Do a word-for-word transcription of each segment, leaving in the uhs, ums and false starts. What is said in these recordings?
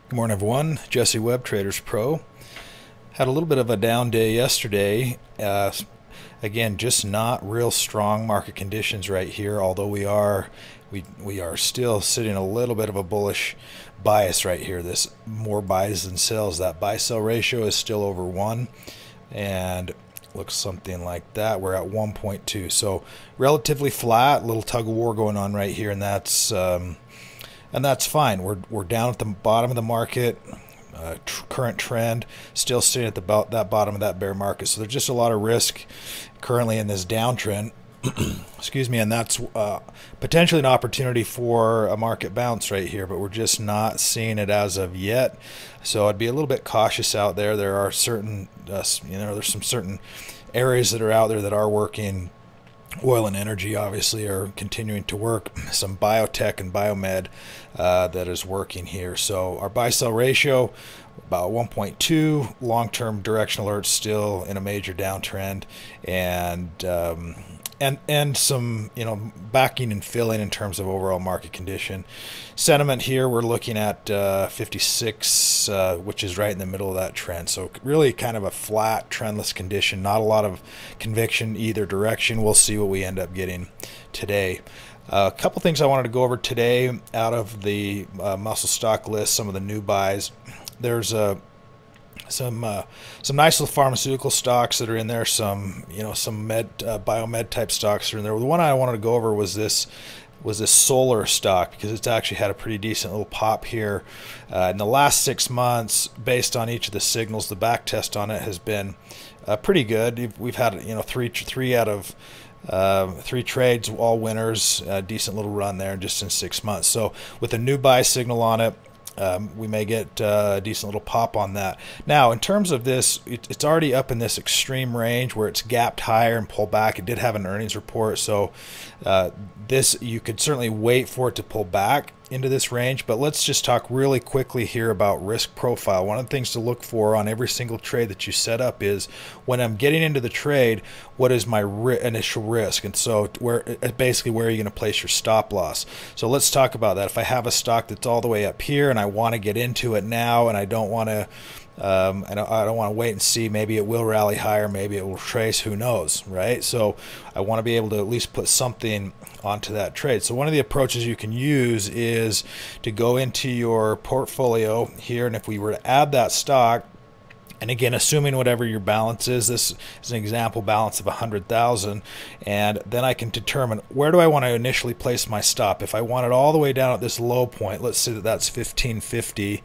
Good morning, everyone. Jesse Webb, TradersPro. Had a little bit of a down day yesterday. Uh, again, just not real strong market conditions right here. Although we are, we we are still sitting a little bit of a bullish bias right here. This more buys than sells. That buy-sell ratio is still over one, and looks something like that. We're at one point two, so relatively flat. Little tug of war going on right here, and that's. Um, And that's fine. We're, we're down at the bottom of the market, uh, tr current trend, still sitting at the about that bottom of that bear market. So there's just a lot of risk currently in this downtrend. Excuse me, and that's uh, potentially an opportunity for a market bounce right here, but we're just not seeing it as of yet. So I'd be a little bit cautious out there. There are certain, uh, you know, there's some certain areas that are out there that are working. Oil and energy obviously are continuing to work. Some biotech and biomed uh, that is working here. So our buy-sell ratio about one point two. Long-term direction alerts still in a major downtrend, and um, and and some you know backing and filling in terms of overall market condition. Sentiment here we're looking at uh, fifty-six, uh, which is right in the middle of that trend. So really kind of a flat trendless condition. Not a lot of conviction either direction. We'll see what we end up getting today. Uh, a couple things I wanted to go over today out of the uh, muscle stock list. Some of the new buys. There's a some uh, some nice little pharmaceutical stocks that are in there. Some you know some med uh, biomed type stocks are in there. The one I wanted to go over was this was this solar stock, because it's actually had a pretty decent little pop here uh, in the last six months. Based on each of the signals, the back test on it has been uh, pretty good. We've had you know three three out of Uh, three trades, all winners. A decent little run there just in six months. So with a new buy signal on it, um, we may get uh, a decent little pop on that. Now, in terms of this, it, it's already up in this extreme range where it's gapped higher and pulled back. It did have an earnings report, so uh, this you could certainly wait for it to pull back into this range. But let's just talk really quickly here about risk profile. One of the things to look for on every single trade that you set up is, when I'm getting into the trade, what is my ri initial risk? And so where basically where are you going to place your stop loss? So let's talk about that. If I have a stock that's all the way up here and I want to get into it now, and I don't want to Um, I don't, I don't want to wait and see. Maybe it will rally higher. Maybe it will trace. Who knows, right? So I want to be able to at least put something onto that trade. So one of the approaches you can use is to go into your portfolio here, and if we were to add that stock, and again, assuming whatever your balance is, this is an example balance of one hundred thousand, and then I can determine where do I want to initially place my stop. If I want it all the way down at this low point, let's say that that's fifteen fifty,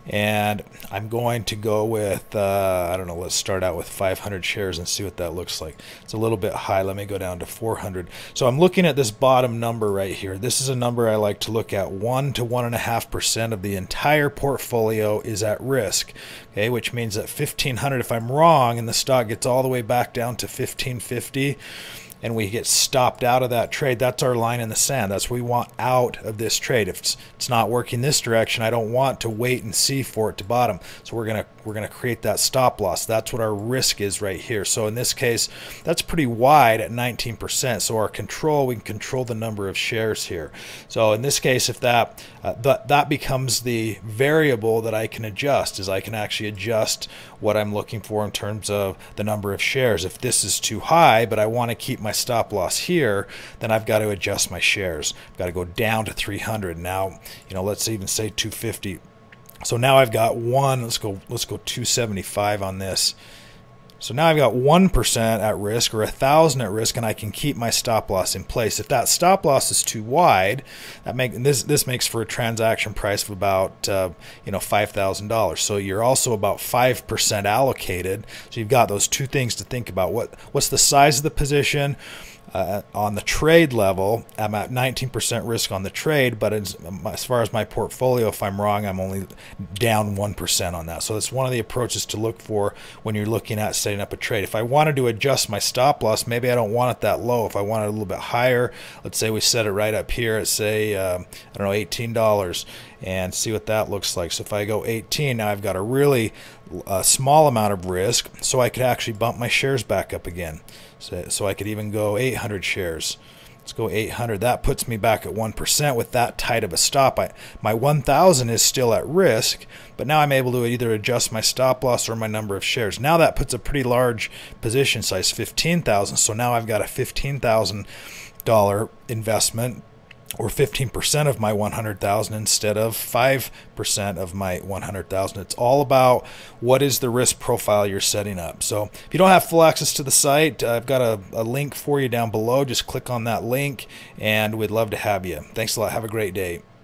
and I'm going to go with, uh, I don't know, let's start out with five hundred shares and see what that looks like. It's a little bit high. Let me go down to four hundred. So I'm looking at this bottom number right here. This is a number I like to look at. one to one point five percent of the entire portfolio is at risk, okay, which means that fifteen hundred, if I'm wrong and the stock gets all the way back down to fifteen fifty, and we get stopped out of that trade, that's our line in the sand. That's what we want out of this trade. If it's, it's not working this direction, I don't want to wait and see for it to bottom. So we're gonna we're gonna create that stop loss. That's what our risk is right here. So in this case, that's pretty wide at nineteen percent. So our control, we can control the number of shares here. So in this case, if that uh, that that becomes the variable that I can adjust, is I can actually adjust what I'm looking for in terms of the number of shares. If this is too high, but I want to keep my stop loss here, then I've got to adjust my shares. I've got to go down to three hundred. Now, you know, let's even say two fifty. So now I've got one. Let's go. Let's go two seventy-five on this. So now I've got one percent at risk, or one thousand at risk, and I can keep my stop loss in place. If that stop loss is too wide, that make this this makes for a transaction price of about uh, you know five thousand dollars. So you're also about five percent allocated. So you've got those two things to think about. What what's the size of the position? Uh, on the trade level, I'm at nineteen percent risk on the trade, but as, as far as my portfolio, if I'm wrong, I'm only down one percent on that. So that's one of the approaches to look for when you're looking at setting up a trade. If I wanted to adjust my stop loss, maybe I don't want it that low. If I want it a little bit higher, let's say we set it right up here at, say, um, I don't know, eighteen dollars, and see what that looks like. So if I go eighteen, now I've got a really uh, small amount of risk, so I could actually bump my shares back up again. So, so I could even go eight hundred shares. Let's go eight hundred. That puts me back at one percent with that tight of a stop. I, my one thousand is still at risk, but now I'm able to either adjust my stop loss or my number of shares. Now that puts a pretty large position size, fifteen thousand. So now I've got a fifteen thousand dollar investment, or fifteen percent of my one hundred thousand instead of five percent of my one hundred thousand. It's all about what is the risk profile you're setting up. So if you don't have full access to the site, I've got a, a link for you down below. Just click on that link and we'd love to have you. Thanks a lot. Have a great day.